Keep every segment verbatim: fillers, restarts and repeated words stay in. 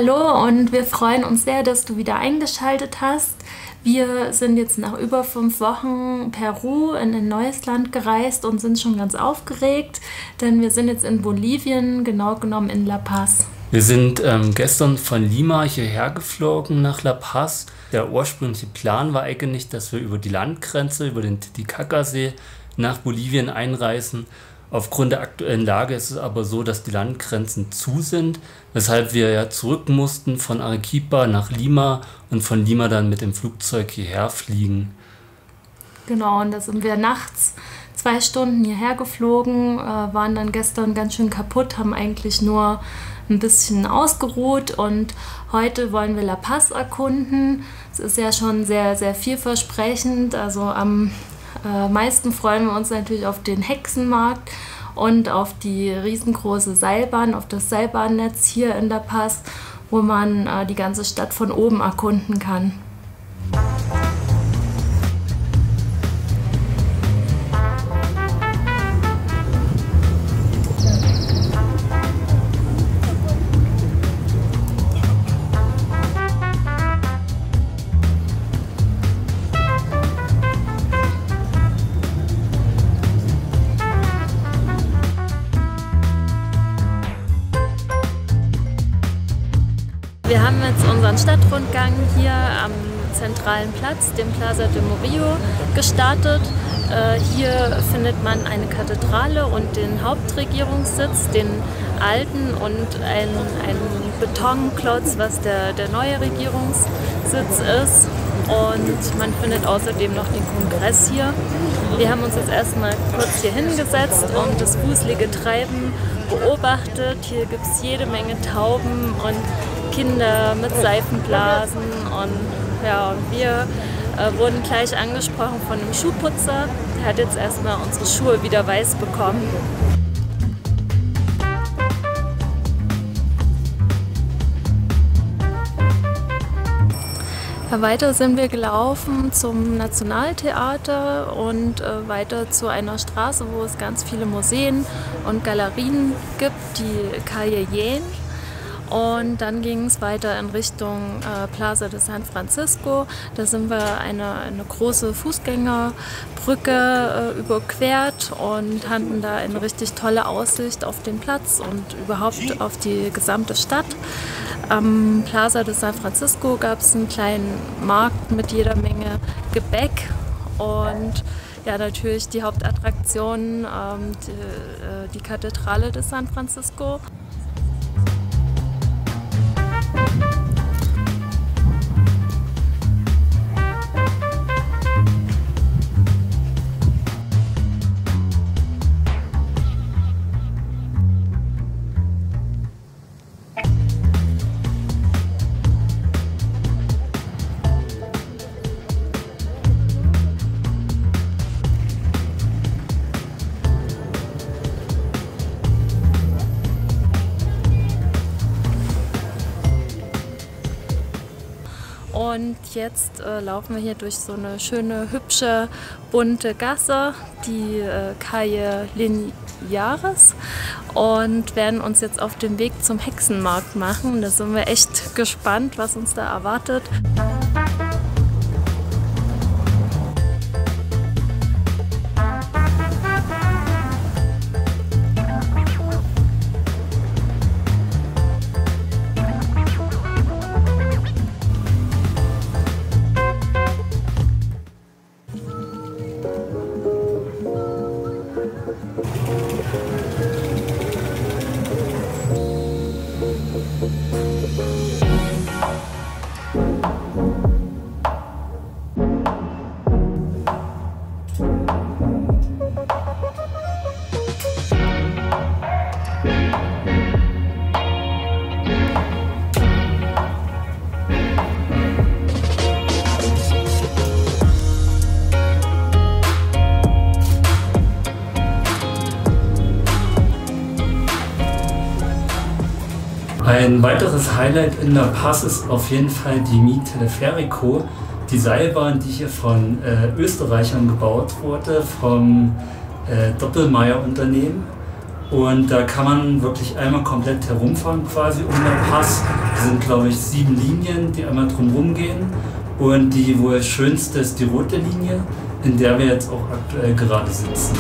Hallo und wir freuen uns sehr, dass du wieder eingeschaltet hast. Wir sind jetzt nach über fünf Wochen Peru in ein neues Land gereist und sind schon ganz aufgeregt, denn wir sind jetzt in Bolivien, genau genommen in La Paz. Wir sind ähm, gestern von Lima hierher geflogen nach La Paz. Der ursprüngliche Plan war eigentlich, dass wir über die Landgrenze, über den Titicacasee nach Bolivien einreisen. Aufgrund der aktuellen Lage ist es aber so, dass die Landgrenzen zu sind, weshalb wir ja zurück mussten von Arequipa nach Lima und von Lima dann mit dem Flugzeug hierher fliegen. Genau, und da sind wir nachts zwei Stunden hierher geflogen, äh, waren dann gestern ganz schön kaputt, haben eigentlich nur ein bisschen ausgeruht und heute wollen wir La Paz erkunden. Es ist ja schon sehr, sehr vielversprechend, also am Äh, meisten freuen wir uns natürlich auf den Hexenmarkt und auf die riesengroße Seilbahn, auf das Seilbahnnetz hier in La Paz, wo man äh, die ganze Stadt von oben erkunden kann. Wir haben jetzt unseren Stadtrundgang hier am zentralen Platz, dem Plaza de Murillo, gestartet. Äh, hier findet man eine Kathedrale und den Hauptregierungssitz, den alten, und einen, einen Betonklotz, was der, der neue Regierungssitz ist. Und man findet außerdem noch den Kongress hier. Wir haben uns jetzt erstmal kurz hier hingesetzt und das wuselige Treiben beobachtet. Hier gibt es jede Menge Tauben und Kinder mit Seifenblasen, und ja, und wir äh, wurden gleich angesprochen von einem Schuhputzer. Der hat jetzt erstmal unsere Schuhe wieder weiß bekommen. Ja, weiter sind wir gelaufen zum Nationaltheater und äh, weiter zu einer Straße, wo es ganz viele Museen und Galerien gibt, die Calle Jaén. Und dann ging es weiter in Richtung äh, Plaza de San Francisco. Da sind wir eine, eine große Fußgängerbrücke äh, überquert und hatten da eine richtig tolle Aussicht auf den Platz und überhaupt auf die gesamte Stadt. Am Plaza de San Francisco gab es einen kleinen Markt mit jeder Menge Gebäck und ja, natürlich die Hauptattraktion, ähm, die, äh, die Kathedrale de San Francisco. Und jetzt äh, laufen wir hier durch so eine schöne, hübsche, bunte Gasse, die äh, Calle Linares, und werden uns jetzt auf den Weg zum Hexenmarkt machen. Da sind wir echt gespannt, was uns da erwartet. Ein weiteres Highlight in La Paz ist auf jeden Fall die Mi Teleférico, die Seilbahn, die hier von äh, Österreichern gebaut wurde, vom äh, Doppelmayr-Unternehmen. Und da kann man wirklich einmal komplett herumfahren quasi um La Paz Es sind, glaube ich, sieben Linien, die einmal drumherum gehen. Und die wohl schönste ist die rote Linie, in der wir jetzt auch aktuell gerade sitzen.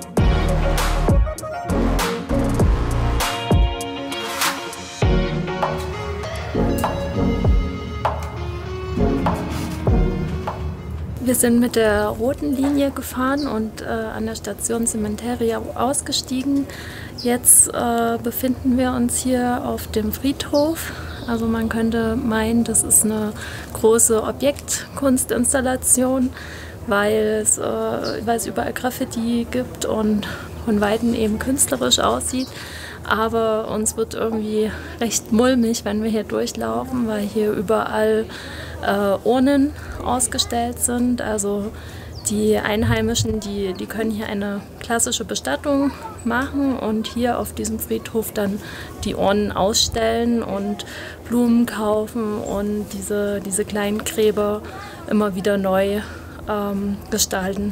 Wir sind mit der roten Linie gefahren und äh, an der Station Cementeria ausgestiegen. Jetzt äh, befinden wir uns hier auf dem Friedhof. Also man könnte meinen, das ist eine große Objektkunstinstallation, weil es, äh, weil es überall Graffiti gibt und von Weitem eben künstlerisch aussieht. Aber uns wird irgendwie recht mulmig, wenn wir hier durchlaufen, weil hier überall äh, Urnen ausgestellt sind. Also die Einheimischen, die, die können hier eine klassische Bestattung machen und hier auf diesem Friedhof dann die Urnen ausstellen und Blumen kaufen und diese, diese kleinen Gräber immer wieder neu ähm, gestalten.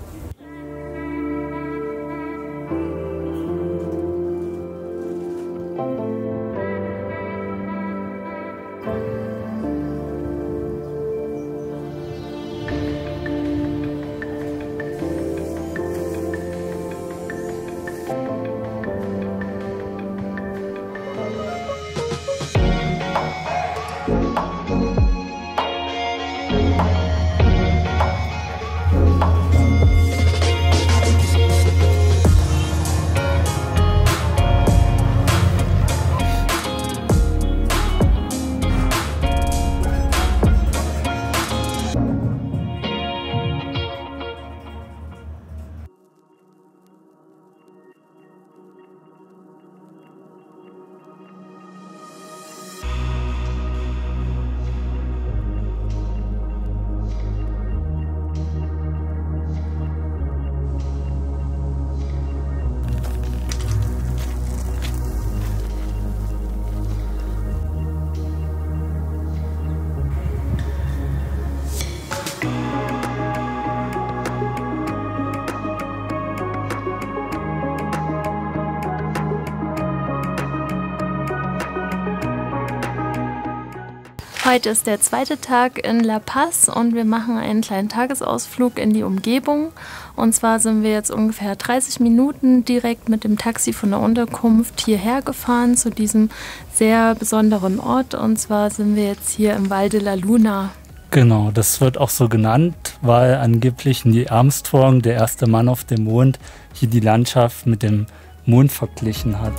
Heute ist der zweite Tag in La Paz und wir machen einen kleinen Tagesausflug in die Umgebung. Und zwar sind wir jetzt ungefähr dreißig Minuten direkt mit dem Taxi von der Unterkunft hierher gefahren zu diesem sehr besonderen Ort. Und zwar sind wir jetzt hier im Val de la Luna. Genau, das wird auch so genannt, weil angeblich Neil Armstrong, der erste Mann auf dem Mond, hier die Landschaft mit dem Mond verglichen hat.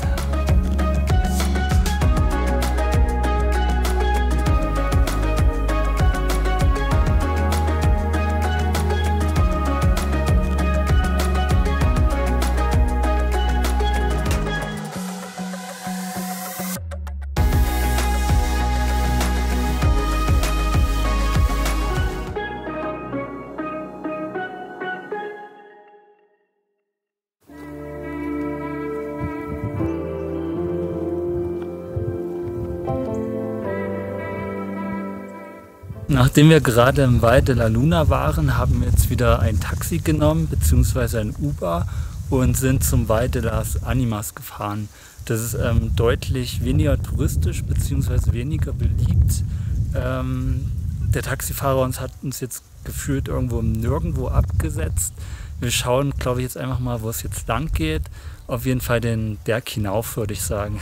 Nachdem wir gerade im Val de la Luna waren, haben wir jetzt wieder ein Taxi genommen bzw. ein Uber und sind zum Val de las Animas gefahren. Das ist ähm, deutlich weniger touristisch bzw. weniger beliebt. Ähm, der Taxifahrer uns hat uns jetzt gefühlt irgendwo nirgendwo abgesetzt. Wir schauen, glaube ich, jetzt einfach mal, wo es jetzt lang geht. Auf jeden Fall den Berg hinauf, würde ich sagen.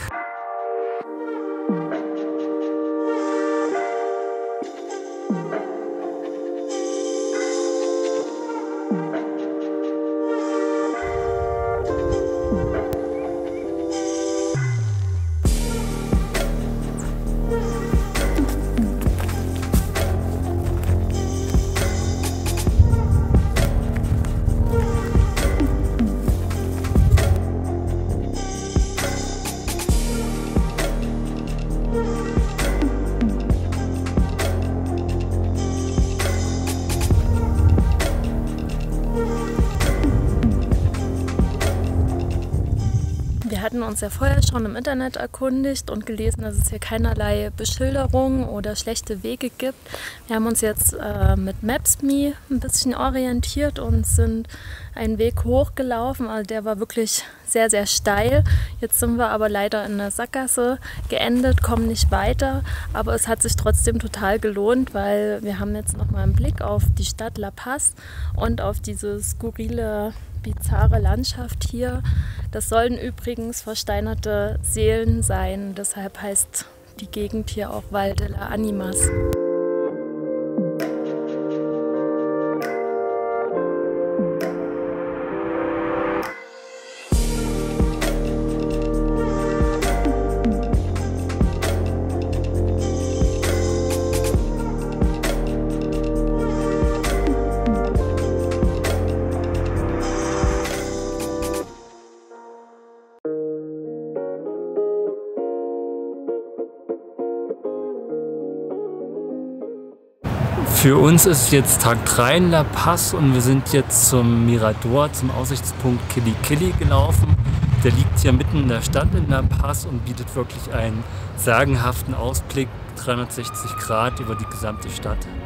Wir hatten uns ja vorher schon im Internet erkundigt und gelesen, dass es hier keinerlei Beschilderung oder schlechte Wege gibt. Wir haben uns jetzt äh, mit Maps punkt me ein bisschen orientiert und sind einen Weg hochgelaufen. Also der war wirklich sehr, sehr steil. Jetzt sind wir aber leider in einer Sackgasse geendet, kommen nicht weiter, aber es hat sich trotzdem total gelohnt, weil wir haben jetzt nochmal einen Blick auf die Stadt La Paz und auf diese skurrile, bizarre Landschaft hier. Das sollen übrigens versteinerte Seelen sein, deshalb heißt die Gegend hier auch Val de la Animas. Für uns ist jetzt Tag drei in La Paz und wir sind jetzt zum Mirador, zum Aussichtspunkt Kili Kili gelaufen. Der liegt hier mitten in der Stadt in La Paz und bietet wirklich einen sagenhaften Ausblick, dreihundertsechzig Grad über die gesamte Stadt.